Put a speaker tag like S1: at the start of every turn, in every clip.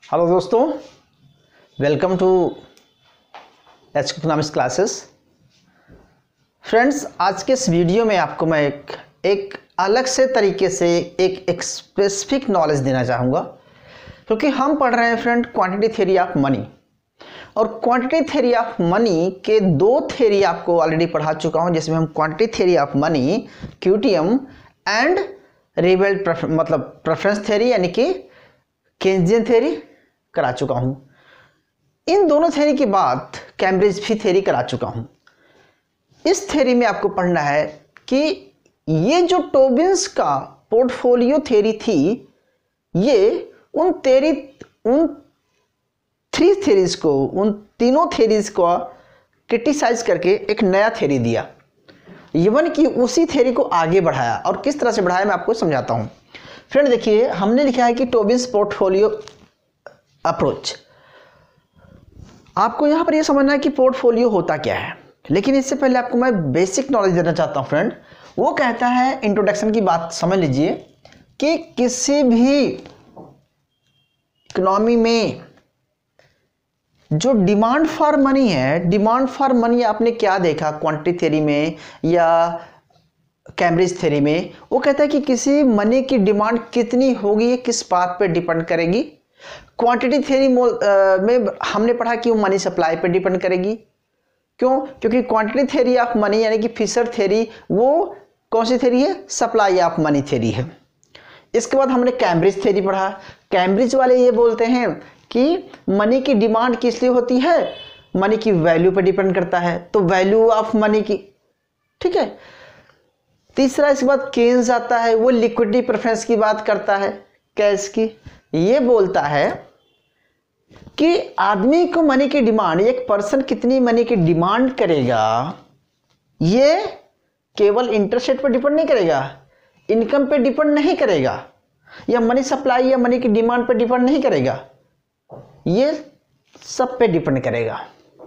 S1: Hello दोस्तों, welcome to economics classes. Friends, आज के इस वीडियो में आपको मैं एक अलग से तरीके से एक स्पेसिफिक नॉलेज देना चाहूँगा, क्योंकि हम पढ़ रहे हैं friend quantity theory of money. और क्वांटिटी थ्योरी ऑफ मनी के दो थ्योरी आपको ऑलरेडी पढ़ा चुका हूँ, जिसमें हम quantity theory of money, QTM and revealed preference theory यानी कि केन्जियन थ्योरी करा चुका हूं। इन दोनों थ्योरी के बाद कैम्ब्रिज भी थ्योरी करा चुका हूं। इस थ्योरी में आपको पढ़ना है कि ये जो टोबिन्स का पोर्टफोलियो थ्योरी थी, ये उन तीनों थ्योरीज को क्रिटिसाइज करके एक नया थ्योरी दिया, इवन कि उसी थ्योरी को आगे बढ़ाया। और किस तरह से बढ़ाया मैं आपको समझाता हूं। फ्रेंड देखिए, हमने लिखा है कि टोबिन्स पोर्टफोलियो अप्रोच। आपको यहां पर यह समझना है कि पोर्टफोलियो होता क्या है, लेकिन इससे पहले आपको मैं बेसिक नॉलेज देना चाहता हूं फ्रेंड। वो कहता है, इंट्रोडक्शन की बात समझ लीजिए कि किसी भी इकोनॉमी में जो डिमांड फॉर मनी है, डिमांड फॉर मनी आपने क्या देखा क्वांटिटी थ्योरी में या कैम्ब्रिज थ्योरी में? वो कहता है कि किसी मनी की डिमांड कितनी होगी, ये किस बात पे डिपेंड करेगी। क्वांटिटी थ्योरी में हमने पढ़ा कि वो मनी सप्लाई पे डिपेंड करेगी। क्यों? क्योंकि क्वांटिटी थ्योरी ऑफ मनी यानी कि फिशर थ्योरी, वो कौन सी थ्योरी है? सप्लाई ऑफ मनी थ्योरी है। इसके बाद हमने कैम्ब्रिज थ्योरी पढ़ा। कैम्ब्रिज वाले ये बोलते हैं कि मनी की डिमांड किस लिए होती है? मनी की वैल्यू पे डिपेंड करता है, तो वैल्यू ऑफ मनी की, ठीक है। तीसरा इसके बाद केन्स आता है, वो लिक्विडिटी प्रेफरेंस की बात करता है, कैश की। ये बोलता है कि आदमी को मनी की डिमांड, एक पर्सन कितनी मनी की डिमांड करेगा, ये केवल इंटरेस्ट रेट पर डिपेंड नहीं करेगा, इनकम पे डिपेंड नहीं करेगा, या मनी सप्लाई या मनी की डिमांड पे डिपेंड नहीं करेगा, ये सब पे डिपेंड करेगा।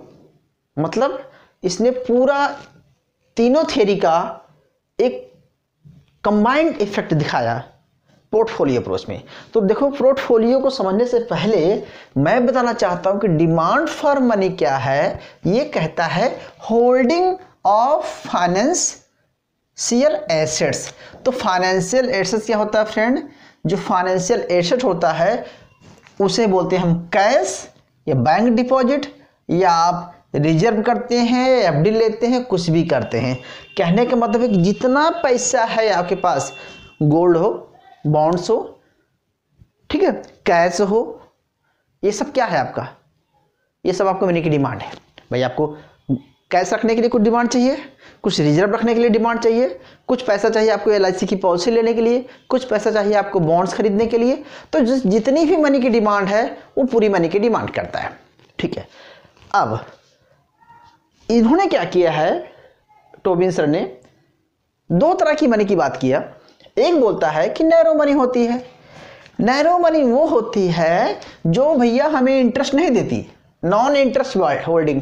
S1: मतलब इसने पूरा तीनों थ्योरी का एक कंबाइंड इफेक्ट दिखाया पोर्टफोलियो अप्रोच में। तो देखो, पोर्टफोलियो को समझने से पहले मैं बताना चाहता हूं कि डिमांड फॉर मनी क्या है। ये कहता है होल्डिंग ऑफ फाइनेंशियल एसेट्स। तो फाइनेंशियल एसेट्स क्या होता है फ्रेंड? जो फाइनेंशियल एसेट होता है उसे बोलते हैं हम कैश या बैंक डिपॉजिट, या आप रिजर्व करते हैं, एफडी लेते हैं, कुछ भी करते हैं। कहने का मतलब है कि जितना पैसा है आपके पास, गोल्ड हो, बॉन्ड्स हो, ठीक है, कैश हो, ये सब क्या है आपका? ये सब आपको मनी की डिमांड है। भाई आपको कैश रखने के लिए कुछ डिमांड चाहिए, कुछ रिजर्व रखने के लिए डिमांड चाहिए, कुछ पैसा चाहिए आपको एलआईसी की पॉलिसी लेने के लिए, कुछ पैसा चाहिए आपको बॉन्ड्स खरीदने के लिए। तो जितनी भी मनी की डिमांड है वो पूरी मनी की डिमांड करता है, ठीक है। अब इन्होंने क्या किया है, टोबिन सर ने दो तरह की मनी की बात किया। एक बोलता है कि नैरो मनी होती है। नैरो मनी वो होती है जो भैया हमें इंटरेस्ट नहीं देती, नॉन इंटरेस्ट होल्डिंग।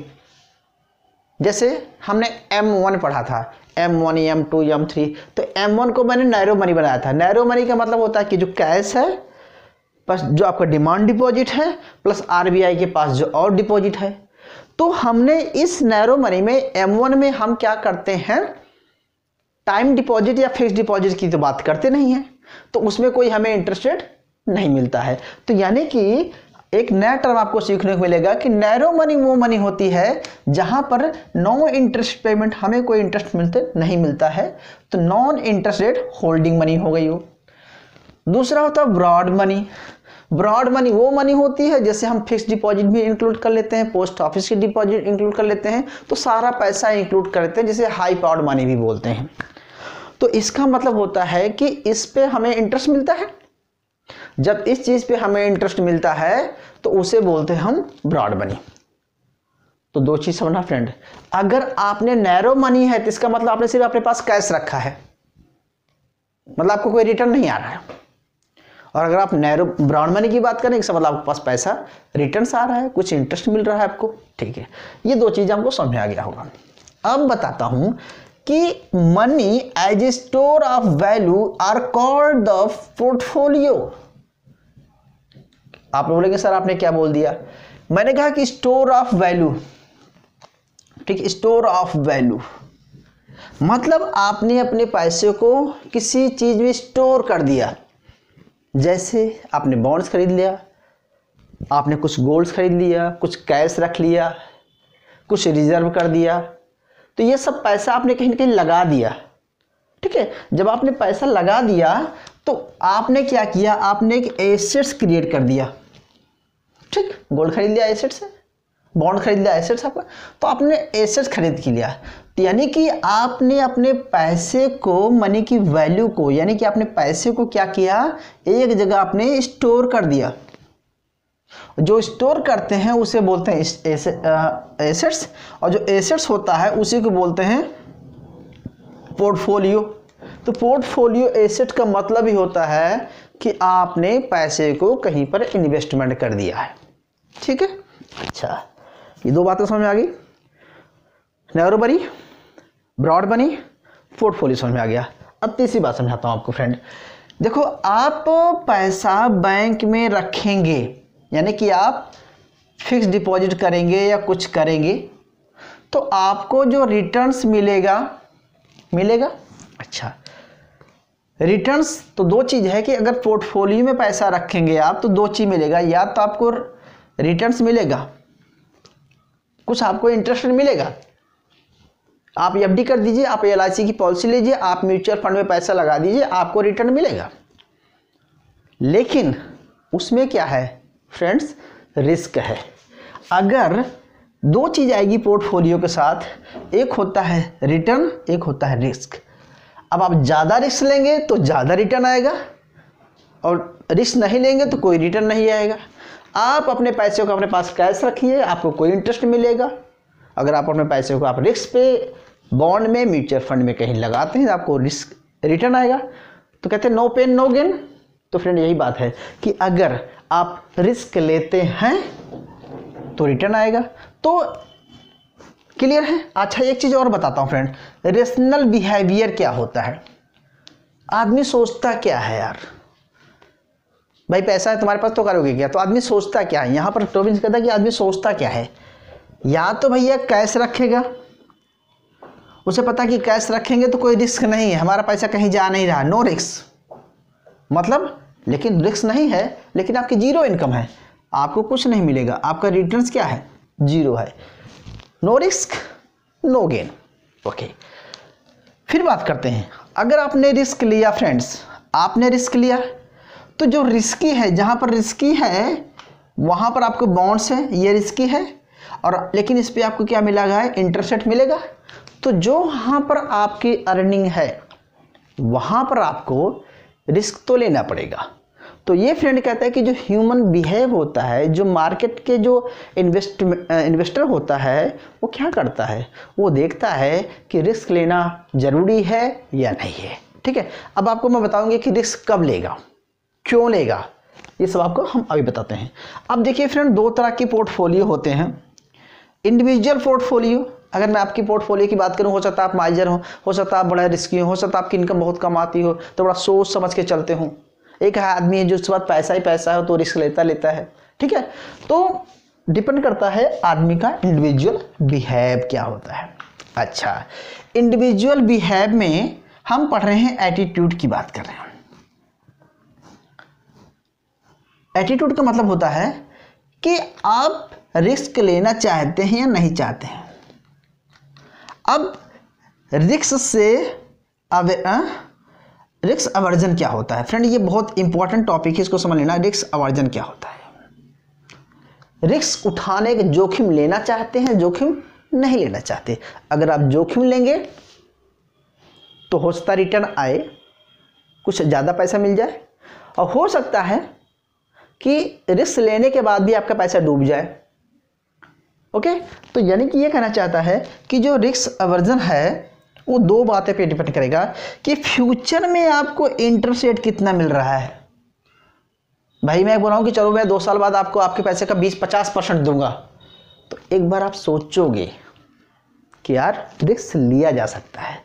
S1: जैसे हमने M1 पढ़ा था, M1, M2, M3। तो M1 को मैंने नैरो मनी बनाया था। नैरो मनी का मतलब होता है कि जो कैश है प्लस जो आपका डिमांड डिपॉजिट है प्लस आरबीआई के पास जो और डिपॉजिट है। तो हमने इस नैरो मनी में M1 में हम क्या करते हैं, टाइम डिपॉजिट या फिक्स डिपॉजिट की तो बात करते नहीं है, तो उसमें कोई हमें इंटरेस्ट रेट नहीं मिलता है। तो यानी कि एक नया टर्म आपको सीखने को मिलेगा कि नैरो मनी वो मनी होती है जहां पर नो इंटरेस्ट पेमेंट, हमें कोई इंटरेस्ट नहीं मिलता है, तो non interest rate holding money हो गई हो। दूसरा होता है ब्रॉड मनी। ब्रॉड मनी वो मनी होती है जैसे हम फिक्स डिपॉजिट भी इंक्लूड कर लेते हैं, पोस्ट ऑफिस की डिपॉजिट इंक्लूड कर लेते हैं, तो सारा पैसा इंक्लूड कर लेते हैं, जिसे हाई पावर्ड मनी भी बोलते हैं। तो इसका मतलब होता है कि इस पे हमें इंटरेस्ट मिलता है। जब इस चीज पे हमें इंटरेस्ट मिलता है तो उसे बोलते हैं हम ब्रॉड मनी। तो दो चीज समझना फ्रेंड, अगर आपने नैरो मनी है तो इसका मतलब आपने सिर्फ अपने पास कैश रखा है, मतलब आपको कोई रिटर्न नहीं आ रहा है। और अगर आप नैरो ब्रॉड मनी की बात करें, इसका मतलब आपके पास पैसा रिटर्न आ रहा है, कुछ इंटरेस्ट मिल रहा है आपको, ठीक है। ये दो चीजें हमको समझ में आ गया होगा। अब बताता हूं कि money as a store of value are called the portfolio. आप बोलेंगे सर आपने क्या बोल दिया, मैंने कहा कि स्टोर ऑफ वैल्यू, ठीक, स्टोर ऑफ वैल्यू मतलब आपने अपने पैसे को किसी चीज में स्टोर कर दिया। जैसे आपने बॉन्ड्स खरीद लिया, आपने कुछ गोल्ड्स खरीद लिया, कुछ कैश रख लिया, कुछ रिजर्व कर दिया, तो ये सब पैसा आपने कहीं ना कहीं लगा दिया। ठीक है, जब आपने पैसा लगा दिया तो आपने क्या किया, आपने एक एसेट्स क्रिएट कर दिया। ठीक, गोल्ड खरीद लिया एसेट से, बॉन्ड खरीद लिया एसेट्स आपका, तो आपने एसेट्स खरीद के लिया, यानी कि आपने अपने पैसे को, मनी की वैल्यू को, यानी कि आपने पैसे को क्या किया, एक जगह आपने स्टोर कर दिया। जो स्टोर करते हैं उसे बोलते हैं एसेट्स, और जो एसेट्स होता है उसी को बोलते हैं पोर्टफोलियो। तो पोर्टफोलियो एसेट का मतलब ही होता है कि आपने पैसे को कहीं पर इन्वेस्टमेंट कर दिया है। ठीक है, अच्छा, ये दो बातें समझ में आ गई, नैरो बनी, ब्रॉड बनी, पोर्टफोलियो समझ में आ गया। अब तीसरी बात समझाता हूं आपको फ्रेंड। देखो, आप पैसा बैंक में रखेंगे, यानी कि आप फिक्स डिपॉजिट करेंगे या कुछ करेंगे, तो आपको जो रिटर्न्स मिलेगा। अच्छा, रिटर्न्स तो दो चीज़ है कि अगर पोर्टफोलियो में पैसा रखेंगे आप तो दो चीज़ मिलेगा, या तो आपको रिटर्न्स मिलेगा, कुछ आपको इंटरेस्ट मिलेगा। आप एफडी कर दीजिए, आप एलआईसी की पॉलिसी लीजिए, आप म्यूचुअल फंड में पैसा लगा दीजिए, आपको रिटर्न मिलेगा। लेकिन उसमें क्या है फ्रेंड्स, रिस्क है। अगर दो चीज़ आएगी पोर्टफोलियो के साथ, एक होता है रिटर्न, एक होता है रिस्क। अब आप ज़्यादा रिस्क लेंगे तो ज़्यादा रिटर्न आएगा, और रिस्क नहीं लेंगे तो कोई रिटर्न नहीं आएगा। आप अपने पैसे को अपने पास कैश रखिए, आपको कोई इंटरेस्ट मिलेगा। अगर आप अपने पैसे को आप रिस्क पे, बॉन्ड में, म्यूचुअल फंड में कहीं लगाते हैं, आपको रिस्क रिटर्न आएगा। तो कहते हैं नो पेन नो गेन। तो फ्रेंड यही बात है कि अगर आप रिस्क लेते हैं तो रिटर्न आएगा। तो क्लियर है। अच्छा, एक चीज़ और बताता हूँ फ्रेंड, रेशनल बिहेवियर क्या होता है। आदमी सोचता क्या है यार, भाई पैसा है तुम्हारे पास तो करोगे क्या, तो आदमी सोचता क्या है। यहाँ पर टोबिन कहता है कि आदमी सोचता क्या है, या तो भैया कैश रखेगा, उसे पता कि कैश रखेंगे तो कोई रिस्क नहीं है, हमारा पैसा कहीं जा नहीं रहा, नो रिस्क, मतलब लेकिन रिस्क नहीं है, लेकिन आपकी जीरो इनकम है, आपको कुछ नहीं मिलेगा, आपका रिटर्न्स क्या है, जीरो है, no risk no gain. Okay, फिर बात करते हैं, अगर आपने रिस्क लिया फ्रेंड्स, आपने रिस्क लिया, तो जो रिस्की है, जहाँ पर रिस्की है वहाँ पर आपको बॉन्ड्स है, ये रिस्की है, और लेकिन इस पर आपको क्या मिलेगा, इंटरेस्ट रेट मिलेगा। तो जो वहाँ पर आपकी अर्निंग है वहाँ पर आपको रिस्क तो लेना पड़ेगा। तो ये फ्रेंड कहता है कि जो ह्यूमन बिहेव होता है, जो मार्केट के जो इन्वेस्टर होता है, वो क्या करता है, वो देखता है कि रिस्क लेना ज़रूरी है या नहीं है। ठीक है, अब आपको मैं बताऊंगी कि रिस्क कब लेगा, क्यों लेगा, ये सब आपको हम अभी बताते हैं। अब देखिए फ्रेंड, दो तरह के पोर्टफोलियो होते हैं। इंडिविजुअल पोर्टफोलियो, अगर मैं आपकी पोर्टफोलियो की बात करूं, हो सकता है आप माइजर हो सकता है आप बड़ा रिस्की हो सकता है आपकी इनकम बहुत कम आती हो, तो बड़ा सोच समझ के चलते हो। एक आदमी है जो उसके बाद पैसा ही पैसा है तो रिस्क लेता है। ठीक है, तो डिपेंड करता है आदमी का इंडिविजुअल बिहेव क्या होता है। अच्छा, इंडिविजुअल बिहेव में हम पढ़ रहे हैं, एटीट्यूड की बात कर रहे हैं। एटीट्यूड का मतलब होता है कि आप रिस्क लेना चाहते हैं या नहीं चाहते हैं। अब रिस्क अवर्जन क्या होता है फ्रेंड, ये बहुत इंपॉर्टेंट टॉपिक है, इसको समझ लेना। रिस्क अवर्जन क्या होता है, रिस्क उठाने के, जोखिम लेना चाहते हैं, जोखिम नहीं लेना चाहते। अगर आप जोखिम लेंगे तो हो सकता रिटर्न आए, कुछ ज़्यादा पैसा मिल जाए, और हो सकता है कि रिस्क लेने के बाद भी आपका पैसा डूब जाए। ओके, तो यानी कि ये कहना चाहता है कि जो रिस्क अवर्जन है वो दो बातें पे डिपेंड करेगा कि फ्यूचर में आपको इंटरेस्ट रेट कितना मिल रहा है। भाई मैं बोल रहा हूँ कि चलो मैं 2 साल बाद आपको आपके पैसे का 20-50% दूंगा, तो एक बार आप सोचोगे कि यार रिस्क लिया जा सकता है।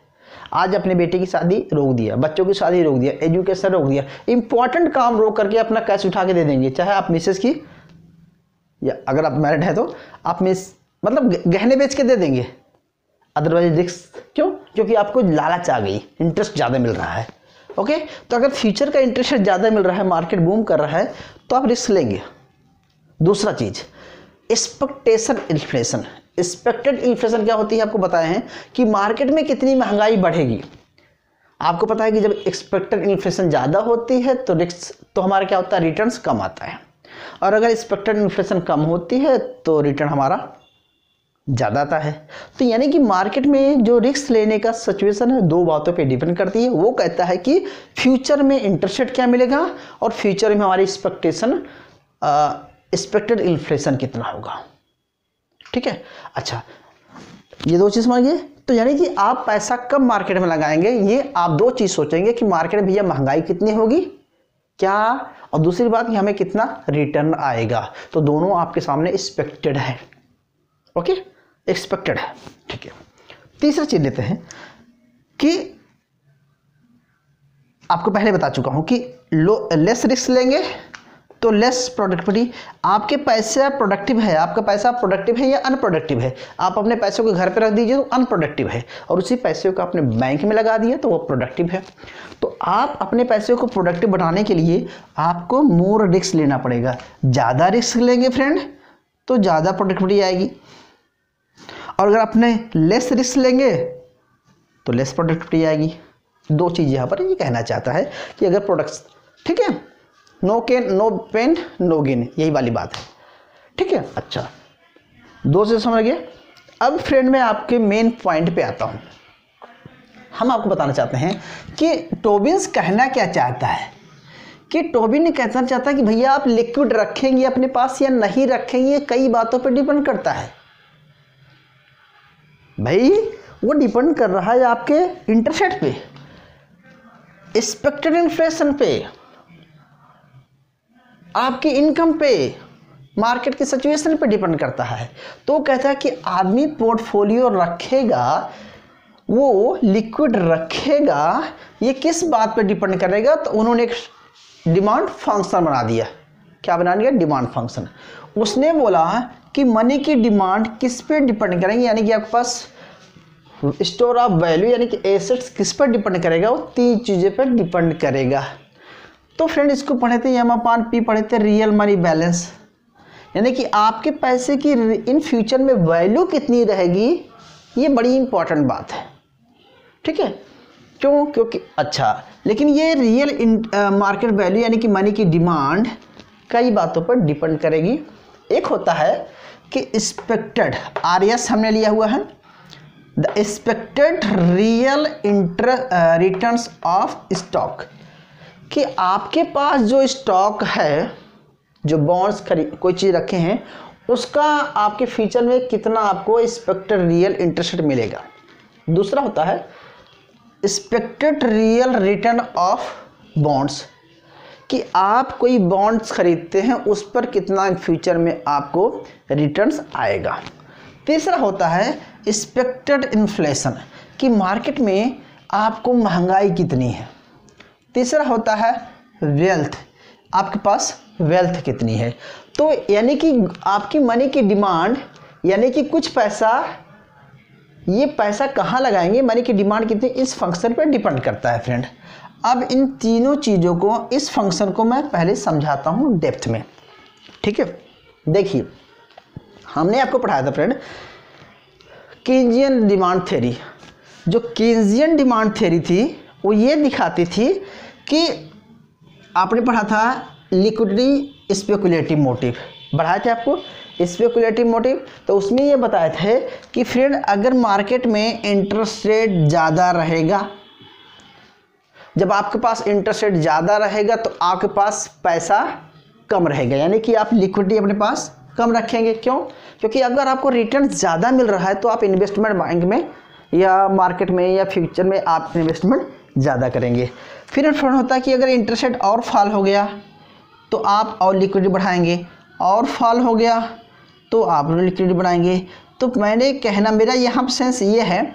S1: आज अपने बेटे की शादी रोक दिया, बच्चों की शादी रोक दिया, एजुकेशन रोक दिया, इंपॉर्टेंट काम रोक करके अपना कैश उठा के दे देंगे, चाहे आप मिसेस की या अगर आप मैरिड है तो आप मतलब गहने बेच के दे देंगे। अदरवाइज रिस्क क्यों? क्योंकि आपको लालच आ गई, इंटरेस्ट ज़्यादा मिल रहा है। ओके, तो अगर फ्यूचर का इंटरेस्ट ज़्यादा मिल रहा है, मार्केट बूम कर रहा है, तो आप रिस्क लेंगे। दूसरा चीज़ एक्सपेक्टेशन इन्फ्लेशन। एक्सपेक्टेड इन्फ्लेशन क्या होती है आपको बताए हैं कि मार्केट में कितनी महंगाई बढ़ेगी। आपको पता है कि जब एक्सपेक्टेड इन्फ्लेशन ज़्यादा होती है तो रिस्क तो हमारा क्या होता है, रिटर्न्स कम आता है, और अगर एक्सपेक्टेड इन्फ्लेशन कम होती है तो रिटर्न हमारा ज़्यादा आता है। तो यानी कि मार्केट में जो रिस्क लेने का सिचुएशन है दो बातों पे डिपेंड करती है। वो कहता है कि फ्यूचर में इंटरेस्ट रेट क्या मिलेगा और फ्यूचर में हमारी एक्सपेक्टेड इन्फ्लेशन कितना होगा। ठीक है, अच्छा ये दो चीज़ समझिए। तो यानी कि आप पैसा कब मार्केट में लगाएंगे, ये आप दो चीज़ सोचेंगे कि मार्केट में भैया महंगाई कितनी होगी क्या, और दूसरी बात कि हमें कितना रिटर्न आएगा। तो दोनों आपके सामने एक्सपेक्टेड है। ओके, एक्सपेक्टेड है। ठीक है, तीसरा चीज लेते हैं कि आपको पहले बता चुका हूं कि लेस रिस्क लेंगे तो लेस प्रोडक्टिविटी। आपके पैसा प्रोडक्टिव है, आपका पैसा प्रोडक्टिव है या अनप्रोडक्टिव है। आप अपने पैसों को घर पे रख दीजिए तो अनप्रोडक्टिव है, और उसी पैसे को आपने बैंक में लगा दिया तो वो प्रोडक्टिव है। तो आप अपने पैसे को प्रोडक्टिव बनाने के लिए आपको मोर रिस्क लेना पड़ेगा। ज़्यादा रिस्क लेंगे फ्रेंड तो ज़्यादा प्रोडक्टिविटी आएगी, और अगर आपने लेस रिस्क लेंगे तो लेस प्रोडक्टिविटी आएगी। दो चीज़ यहाँ पर ये कहना चाहता है कि अगर प्रोडक्ट्स, ठीक है, नो पेन नो गेन, यही वाली बात है। ठीक है, अच्छा दो से समझ गए। अब फ्रेंड मैं आपके मेन पॉइंट पे आता हूँ। हम आपको बताना चाहते हैं कि टोबिन्स कहना क्या चाहता है, कि टोबिन ने कहना चाहता है कि भैया आप लिक्विड रखेंगे अपने पास या नहीं रखेंगे, कई बातों पर डिपेंड करता है। भाई वो डिपेंड कर रहा है आपके इंटरेस्ट रेट पे, एक्सपेक्टेड इन्फ्लेशन पे, आपकी इनकम पे, मार्केट की सिचुएशन पे डिपेंड करता है। तो कहता है कि आदमी पोर्टफोलियो रखेगा, वो लिक्विड रखेगा, ये किस बात पे डिपेंड करेगा। तो उन्होंने एक डिमांड फंक्शन बना दिया। क्या बना दिया? Demand function. उसने बोला कि मनी की डिमांड किस पे डिपेंड करेंगे, यानी कि आपके पास स्टोर ऑफ वैल्यू यानी कि एसेट्स किस पर डिपेंड करेगा, वो तीन चीज़ें पर डिपेंड करेगा। तो फ्रेंड इसको पढ़े थे एम अपान पी, पढ़े थे रियल मनी बैलेंस, यानी कि आपके पैसे की इन फ्यूचर में वैल्यू कितनी रहेगी, ये बड़ी इंपॉर्टेंट बात है। ठीक है, क्यों? क्योंकि अच्छा, लेकिन ये रियल मार्केट वैल्यू यानी कि मनी की डिमांड कई बातों पर डिपेंड करेगी। एक होता है कि एक्सपेक्टेड, आरएस हमने लिया हुआ है, the expected real returns of stock, कि आपके पास जो स्टॉक है, जो बॉन्ड्स कोई चीज़ रखे हैं, उसका आपके फ्यूचर में कितना आपको एक्सपेक्टेड रियल इंटरेस्ट मिलेगा। दूसरा होता है expected real return of bonds, कि आप कोई बॉन्ड्स खरीदते हैं उस पर कितना फ्यूचर में आपको रिटर्न्स आएगा। तीसरा होता है एक्सपेक्टेड इन्फ्लेशन, कि मार्केट में आपको महंगाई कितनी है। तीसरा होता है वेल्थ, आपके पास वेल्थ कितनी है। तो यानी कि आपकी मनी की डिमांड, यानी कि कुछ पैसा, ये पैसा कहाँ लगाएंगे, मनी की डिमांड कितनी, इस फंक्शन पर डिपेंड करता है फ्रेंड। अब इन तीनों चीज़ों को, इस फंक्शन को मैं पहले समझाता हूँ डेप्थ में। ठीक है, देखिए हमने आपको पढ़ाया था फ्रेंड कीन्जियन डिमांड थ्योरी। जो कीन्जियन डिमांड थ्योरी थी वो ये दिखाती थी कि आपने पढ़ा था लिक्विडिटी स्पेकुलेटिव मोटिव, बढ़ाए थे आपको स्पेकुलेटिव मोटिव। तो उसमें ये बताए थे कि फ्रेंड अगर मार्केट में इंटरेस्ट रेट ज़्यादा रहेगा, जब आपके पास इंटरेस्ट रेट ज़्यादा रहेगा तो आपके पास पैसा कम रहेगा, यानी कि आप लिक्विडिटी अपने पास कम रखेंगे। क्यों? क्योंकि अगर आपको रिटर्न ज़्यादा मिल रहा है तो आप इन्वेस्टमेंट बैंक में या मार्केट में या फ्यूचर में आप इन्वेस्टमेंट ज़्यादा करेंगे। फिर फ्रेंड होता है कि अगर इंटरेस्ट रेट और फॉल हो गया तो आप और लिक्विडिटी बढ़ाएंगे, और फॉल हो गया तो आप लिक्विडिटी बढ़ाएंगे। तो मैंने कहना, मेरा यहाँ सेंस ये है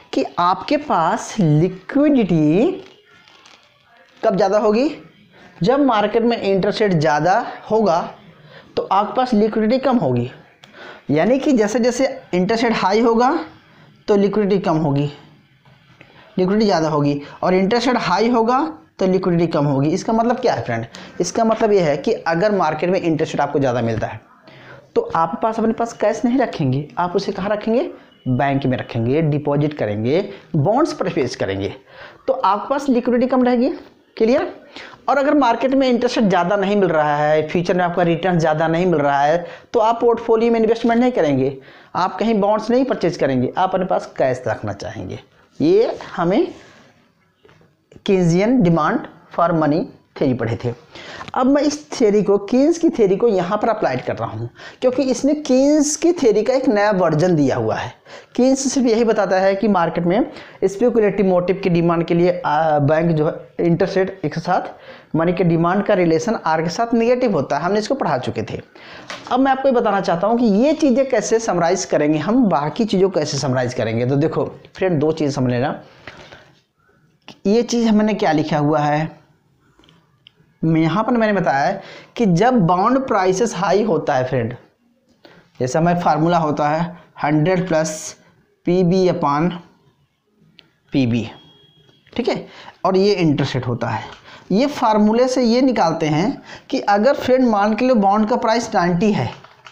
S1: कि आपके पास लिक्विडिटी कब ज़्यादा होगी, जब मार्केट में इंटरेस्ट रेट ज़्यादा होगा तो आपके पास लिक्विडिटी कम होगी। यानी कि जैसे जैसे इंटरेस्ट रेट हाई होगा तो लिक्विडिटी कम होगी, लिक्विडिटी ज़्यादा होगी, और इंटरेस्ट रेट हाई होगा तो लिक्विडिटी कम होगी। इसका मतलब क्या है फ्रेंड, इसका मतलब ये है कि अगर मार्केट में इंटरेस्ट रेट आपको ज़्यादा मिलता है तो आप अपने पास कैश नहीं रखेंगे, आप उसे कहाँ रखेंगे, बैंक में रखेंगे, डिपॉजिट करेंगे, बॉन्ड्स परचेज करेंगे, तो आपके पास लिक्विडिटी कम रहेगी। क्लियर। और अगर मार्केट में इंटरेस्ट रेट ज़्यादा नहीं मिल रहा है, फ्यूचर में आपका रिटर्न ज़्यादा नहीं मिल रहा है, तो आप पोर्टफोलियो में इन्वेस्टमेंट नहीं करेंगे, आप कहीं बॉन्ड्स नहीं परचेज करेंगे, आप अपने पास कैश रखना चाहेंगे। ये हमें Keynesian demand for money theory पढ़े थे। अब मैं इस थ्योरी को, कीन्स की थ्योरी को यहाँ पर अप्लाइड कर रहा हूँ, क्योंकि इसने कीन्स की थ्योरी का एक नया वर्जन दिया हुआ है। कीन्स सिर्फ यही बताता है कि मार्केट में स्पेकुलेटिव मोटिव की डिमांड के लिए बैंक जो है इंटरेस्ट रेट के साथ मनी के डिमांड का रिलेशन आर के साथ नेगेटिव होता है, हमने इसको पढ़ा चुके थे। अब मैं आपको ये बताना चाहता हूँ कि ये चीज़ें कैसे समराइज करेंगे, हम बाकी चीज़ों को कैसे समराइज करेंगे। तो देखो फ्रेंड, दो चीज़ समझ लेना। ये चीज़ हमने क्या लिखा हुआ है, यहाँ पर मैंने बताया कि जब बॉन्ड प्राइसेस हाई होता है फ्रेंड, जैसा हमारा फार्मूला होता है 100 प्लस PB अपान PB, ठीक है, और ये इंटरेस्ट रेट होता है। ये फार्मूले से ये निकालते हैं कि अगर फ्रेंड मान के लो बॉन्ड का प्राइस 90 है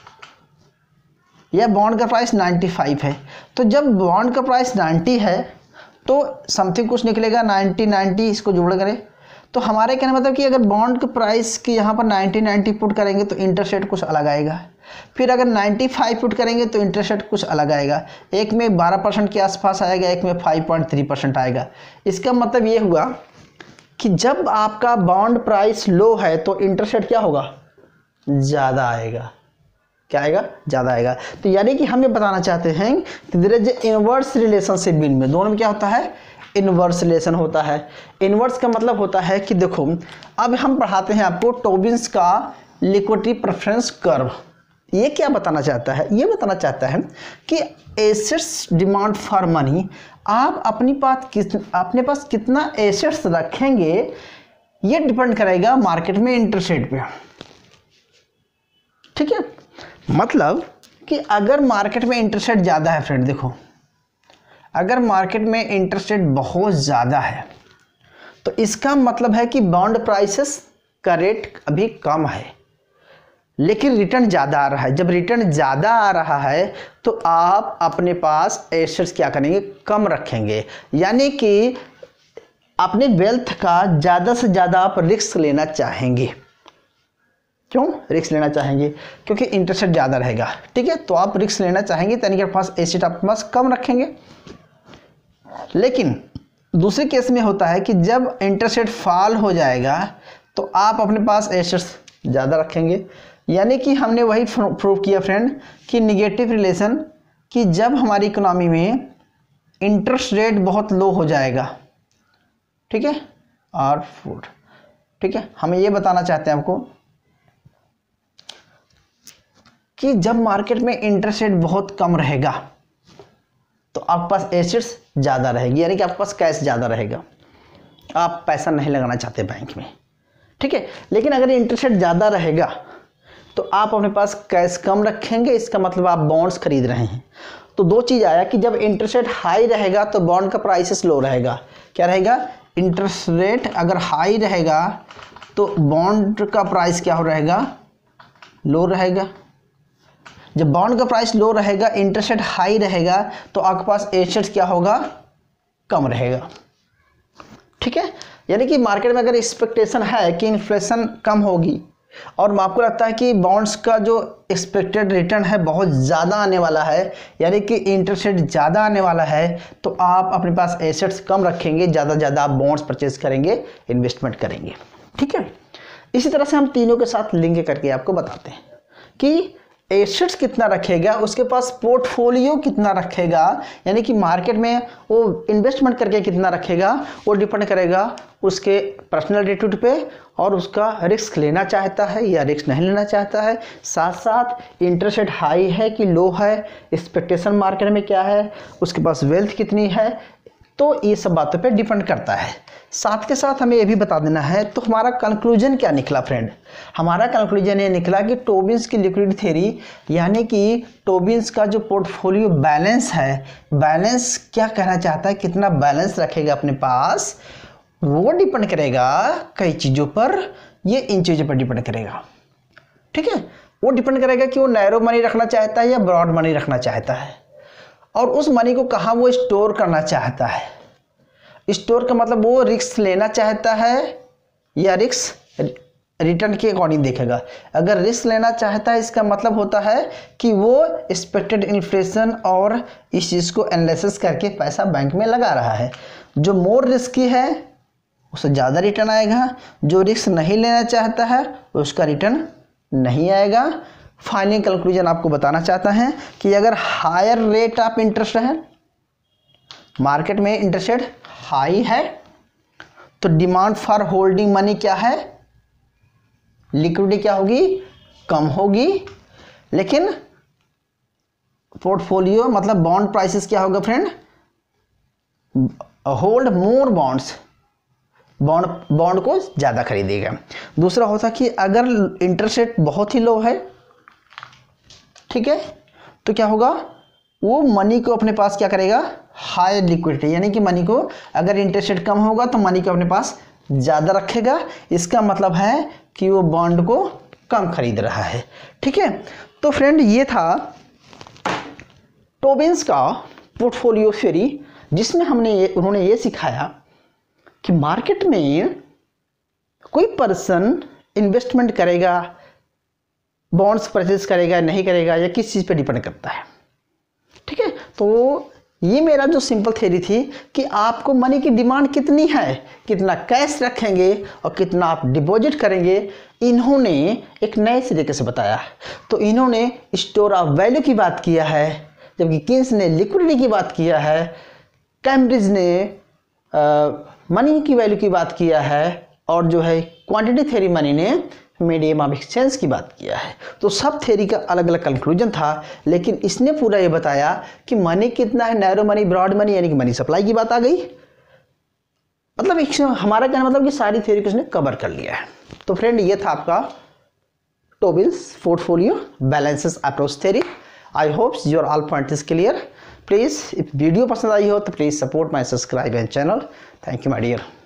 S1: या बॉन्ड का प्राइस 95 है, तो जब बॉन्ड का प्राइस 90 है तो समथिंग कुछ निकलेगा 90 इसको जोड़ करें, तो हमारे कहने मतलब कि अगर बॉन्ड के प्राइस की यहाँ पर 90 पुट करेंगे तो इंटरेस्ट रेट कुछ अलग आएगा, फिर अगर 95 पुट करेंगे तो इंटरेस्ट रेट कुछ अलग आएगा, एक में 12% के आसपास आएगा, एक में 5.3% आएगा। इसका मतलब ये हुआ कि जब आपका बॉन्ड प्राइस लो है तो इंटरेस्ट रेट क्या होगा, ज़्यादा आएगा। क्या आएगा, ज़्यादा आएगा। तो यानी कि हम ये बताना चाहते हैं कि देयर इज इनवर्स रिलेशनशिप में, दोनों में क्या होता है, इनवर्स रिलेशन होता है। इनवर्स का मतलब होता है कि देखो अब हम पढ़ाते हैं आपको टोबिन्स का लिक्विडिटी प्रेफरेंस कर्व। ये क्या बताना चाहता है, ये बताना चाहता है कि एसेट्स डिमांड फॉर मनी, आप अपने पास कितना एसेट्स रखेंगे ये डिपेंड करेगा मार्केट में इंटरेस्ट रेट पे। ठीक है, मतलब कि अगर मार्केट में इंटरेस्ट रेट ज़्यादा है फ्रेंड, देखो अगर मार्केट में इंटरेस्ट रेट बहुत ज़्यादा है तो इसका मतलब है कि बॉन्ड प्राइसेस का रेट अभी कम है लेकिन रिटर्न ज़्यादा आ रहा है। जब रिटर्न ज़्यादा आ रहा है तो आप अपने पास एसेट्स क्या करेंगे, कम रखेंगे, यानी कि अपने वेल्थ का ज़्यादा से ज़्यादा आप रिस्क लेना चाहेंगे। क्यों रिस्क लेना चाहेंगे, क्योंकि इंटरेस्ट रेट ज़्यादा रहेगा। ठीक है, तो आप रिस्क लेना चाहेंगे यानी कि आपके पास एसेट आपके पास कम रखेंगे। लेकिन दूसरे केस में होता है कि जब इंटरेस्ट रेट फॉल हो जाएगा तो आप अपने पास एसेट्स ज़्यादा रखेंगे। यानी कि हमने वही प्रूव किया फ्रेंड कि निगेटिव रिलेशन, कि जब हमारी इकोनॉमी में इंटरेस्ट रेट बहुत लो हो जाएगा, ठीक है, और फूड, ठीक है, हम ये बताना चाहते हैं आपको कि जब मार्केट में इंटरेस्ट रेट बहुत कम रहेगा तो आपके पास एसेट्स ज़्यादा रहेगी, यानी कि आपके पास कैश ज़्यादा रहेगा, आप पैसा नहीं लगाना चाहते बैंक में। ठीक है, लेकिन अगर इंटरेस्ट रेट ज़्यादा रहेगा तो आप अपने पास कैश कम रखेंगे, इसका मतलब आप बॉन्ड्स खरीद रहे हैं। तो दो चीज़ आया कि जब इंटरेस्ट रेट हाई रहेगा तो बॉन्ड का प्राइसेस लो रहेगा। क्या रहेगा, इंटरेस्ट रेट अगर हाई रहेगा तो बॉन्ड का प्राइस क्या हो रहेगा, लो रहेगा। जब बॉन्ड का प्राइस लो रहेगा, इंटरेस्ट रेट हाई रहेगा, तो आपके पास एसेट्स क्या होगा, कम रहेगा। ठीक है, यानी कि मार्केट में अगर एक्सपेक्टेशन है कि इन्फ्लेशन कम होगी और आपको लगता है कि बॉन्ड्स का जो एक्सपेक्टेड रिटर्न है बहुत ज़्यादा आने वाला है, यानी कि इंटरेस्ट रेट ज़्यादा आने वाला है, तो आप अपने पास एसेट्स कम रखेंगे, ज़्यादा से ज़्यादा आप बॉन्ड्स परचेज करेंगे, इन्वेस्टमेंट करेंगे। ठीक है, इसी तरह से हम तीनों के साथ लिंक करके आपको बताते हैं कि एसेट्स कितना रखेगा, उसके पास पोर्टफोलियो कितना रखेगा, यानी कि मार्केट में वो इन्वेस्टमेंट करके कितना रखेगा, वो डिपेंड करेगा उसके पर्सनल एटीट्यूड पे और उसका रिस्क लेना चाहता है या रिस्क नहीं लेना चाहता है। साथ साथ इंटरेस्ट रेट हाई है कि लो है, एक्सपेक्टेशन मार्केट में क्या है, उसके पास वेल्थ कितनी है, तो ये सब बातों पे डिपेंड करता है। साथ के साथ हमें ये भी बता देना है। तो हमारा कंक्लूजन क्या निकला फ्रेंड? हमारा कंक्लूजन ये निकला कि टोबिन्स की लिक्विडिटी थ्योरी, यानी कि टोबिन्स का जो पोर्टफोलियो बैलेंस है, बैलेंस क्या कहना चाहता है, कितना बैलेंस रखेगा अपने पास, वो डिपेंड करेगा कई चीज़ों पर। ये इन चीज़ों पर डिपेंड करेगा, ठीक है। वो डिपेंड करेगा कि वो नैरो मनी रखना चाहता है या ब्रॉड मनी रखना चाहता है, और उस मनी को कहाँ वो स्टोर करना चाहता है। स्टोर का मतलब वो रिस्क लेना चाहता है या रिस्क रिटर्न के अकॉर्डिंग देखेगा। अगर रिस्क लेना चाहता है, इसका मतलब होता है कि वो एक्सपेक्टेड इन्फ्लेशन और इस चीज़ को एनालिसिस करके पैसा बैंक में लगा रहा है। जो मोर रिस्की है उससे ज़्यादा रिटर्न आएगा, जो रिस्क नहीं लेना चाहता है उसका रिटर्न नहीं आएगा। फाइनल कंक्लूजन आपको बताना चाहता है कि अगर हायर रेट ऑफ इंटरेस्ट है, मार्केट में इंटरेस्ट रेट हाई है, तो डिमांड फॉर होल्डिंग मनी क्या है, लिक्विडिटी क्या होगी, कम होगी। लेकिन पोर्टफोलियो मतलब बॉन्ड प्राइसेस क्या होगा friend, hold more bonds, bond को ज़्यादा खरीदेगा। दूसरा होता कि अगर इंटरेस्ट रेट बहुत ही लो है, ठीक है, तो क्या होगा, वो मनी को अपने पास क्या करेगा, हाई लिक्विडिटी, यानी कि मनी को अगर इंटरेस्ट रेट कम होगा तो मनी को अपने पास ज़्यादा रखेगा। इसका मतलब है कि वो बॉन्ड को कम खरीद रहा है, ठीक है। तो फ्रेंड ये था टोबिन्स का पोर्टफोलियो थ्योरी, जिसमें उन्होंने ये सिखाया कि मार्केट में कोई पर्सन इन्वेस्टमेंट करेगा, बॉन्ड्स परचेज करेगा नहीं करेगा, या किस चीज़ पे डिपेंड करता है, ठीक है। तो ये मेरा जो सिंपल थ्योरी थी कि आपको मनी की डिमांड कितनी है, कितना कैश रखेंगे और कितना आप डिपॉजिट करेंगे, इन्होंने एक नए तरीके से बताया। तो इन्होंने स्टोर ऑफ वैल्यू की बात किया है, जबकि किन्स ने लिक्विडिटी की बात किया है, कैम्ब्रिज ने मनी की वैल्यू की बात किया है, और जो है क्वांटिटी थ्योरी मनी ने मीडियम ऑफ एक्सचेंज की बात किया है। तो सब थ्योरी का अलग अलग कंक्लूजन था, लेकिन इसने पूरा ये बताया कि मनी कितना है, नैरो मनी, ब्रॉड मनी, यानी कि मनी सप्लाई की बात आ गई। मतलब हमारा कहना मतलब कि सारी थ्योरी को इसने कवर कर लिया है। तो फ्रेंड ये था आपका Tobin's portfolio balances approach theory. I hope your all point is clear. Please if video पसंद आई हो तो please support my subscribe and channel. Thank you my dear.